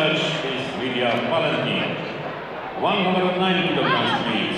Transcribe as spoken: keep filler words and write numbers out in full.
judge is Lydia Valentin. one hundred nine kilograms weight.